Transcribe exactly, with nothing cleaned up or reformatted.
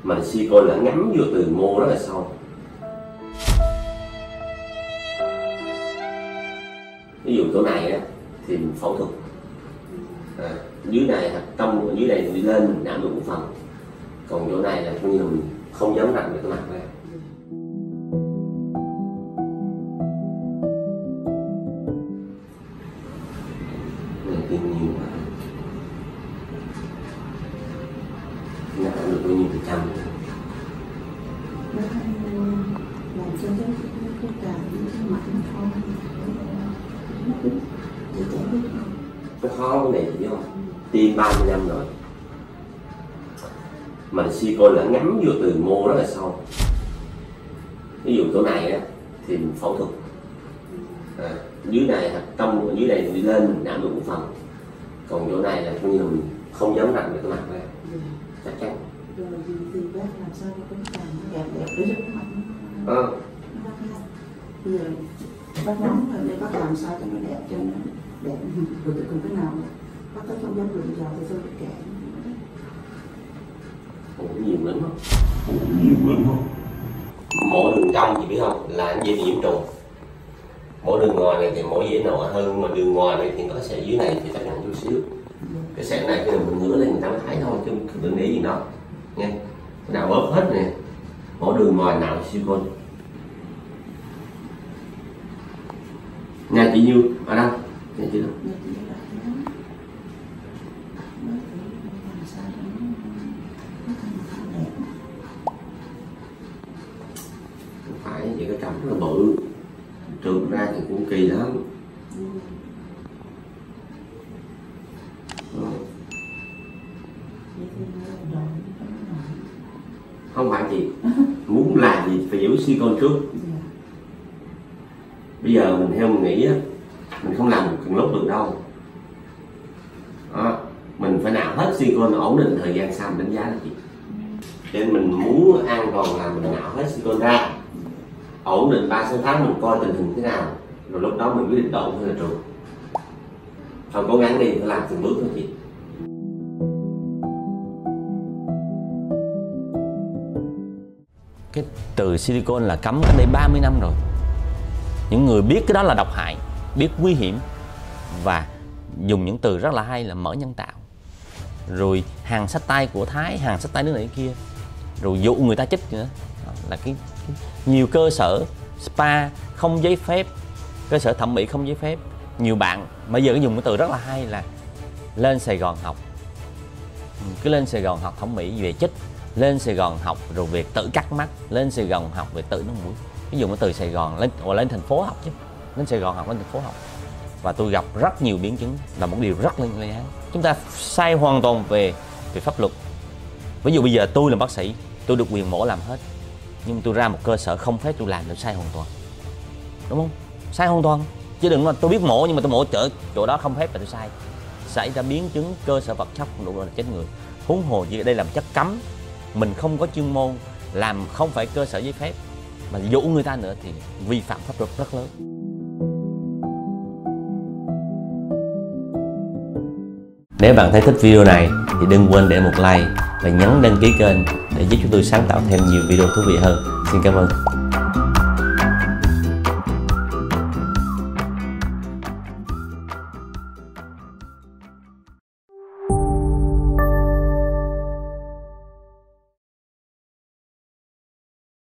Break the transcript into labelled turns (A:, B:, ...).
A: mà silicone là ngấm vô từ mô rất là sâu. Ví dụ chỗ này á thì mình phẫu thuật, à, dưới này trong dưới này đi lên mình đảm được một phần, còn chỗ này là coi như là mình không dám rạch được cái mặt ra. Này tiền nhiều quá, nó đảm được bao nhiêu phần trăm?
B: Nó làm cho cái cái cảm cái mặt nó không nó cứ chỉ chảy hết.
A: Nó khó vấn đề gì không? Tiêm ba mươi năm rồi mà silicone là ngấm vô từ mô rất là sâu. Ví dụ chỗ này á thì mình phẫu thuật, à, dưới này trong dưới này đi lên mình đảm được một phần, còn chỗ này là coi như là mình không dám rạch được cái mặt ra. Chắc chắn.
B: Rồi thì bác làm sao cho cái cảm nó đẹp đẹp để cho cái mặt nó
A: À.
B: nó khác. Bây giờ bác nóng rồi để bác làm sao cho nó đẹp, cho nó đẹp rồi từ cái nào bác tới không dám đụng vào thì tôi kệ.
A: Ủa, nhiều lắm không? Ủa, nhiều lắm không? Mỗi đường trong chị biết không là dễ bị nhiễm trùng. Mỗi đường ngoài này thì mỗi dễ nọ hơn, mà đường ngoài này thì có sẹo dưới này thì chắc nặng chút xíu. Cái sẹo này khi mình ngửa lên người ta mới thấy thôi, chứ đừng nghĩ gì nó nha. Cái nào bóp hết nè, mỗi đường ngoài nào silicone. Nhà chị Như ở đâu? Nhà chị đâu? Phải vậy, cái cằm rất là bự, trượt ra thì cũng kỳ lắm. Ừ. Không phải chị muốn làm gì phải giữ silicone trước. Bây giờ mình theo mình nghĩ á, mình không làm cùng lúc được đâu. Đó, mình phải nào hết silicone ổn định thời gian sau mình đánh giá là chị. Cho nên mình muốn an toàn là mình nạo hết silicone ra, ổn định ba sáu tháng mình coi tình hình thế nào, rồi lúc đó mình quyết định động hay là trượt. Thôi cố gắng đi, phải làm từng bước thôi chị.
C: Cái từ silicone là cấm cách đây ba mươi năm rồi. Những người biết cái đó là độc hại, biết nguy hiểm và dùng những từ rất là hay là mỡ nhân tạo, rồi hàng xách tay của Thái, hàng xách tay nước này kia, rồi dụ người ta chích nữa. Đó là cái, cái nhiều cơ sở spa không giấy phép, cơ sở thẩm mỹ không giấy phép. Nhiều bạn bây giờ dùng cái từ rất là hay là lên Sài Gòn học, cứ lên Sài Gòn học thẩm mỹ về chích, lên Sài Gòn học rồi về tự cắt mắt, lên Sài Gòn học về tự nâng mũi. Ví dụ cái từ Sài Gòn lên hoặc lên thành phố học chứ, lên Sài Gòn học, lên thành phố học. Và tôi gặp rất nhiều biến chứng, là một điều rất liên án. Chúng ta sai hoàn toàn về về pháp luật. Ví dụ bây giờ tôi là bác sĩ, tôi được quyền mổ làm hết, nhưng tôi ra một cơ sở không phép tôi làm, tôi sai hoàn toàn, đúng không? Sai hoàn toàn. Chứ đừng nói tôi biết mổ nhưng mà tôi mổ chỗ chỗ đó không phép là tôi sai. Xảy ra biến chứng cơ sở vật chất không đủ là chết người. Huống hồ gì đây làm chất cấm, mình không có chuyên môn, làm không phải cơ sở giấy phép mà dụ người ta nữa thì vi phạm pháp luật rất lớn. Nếu bạn thấy thích video này thì đừng quên để một like và nhấn đăng ký kênh để giúp chúng tôi sáng tạo thêm nhiều video thú vị hơn. Xin cảm ơn.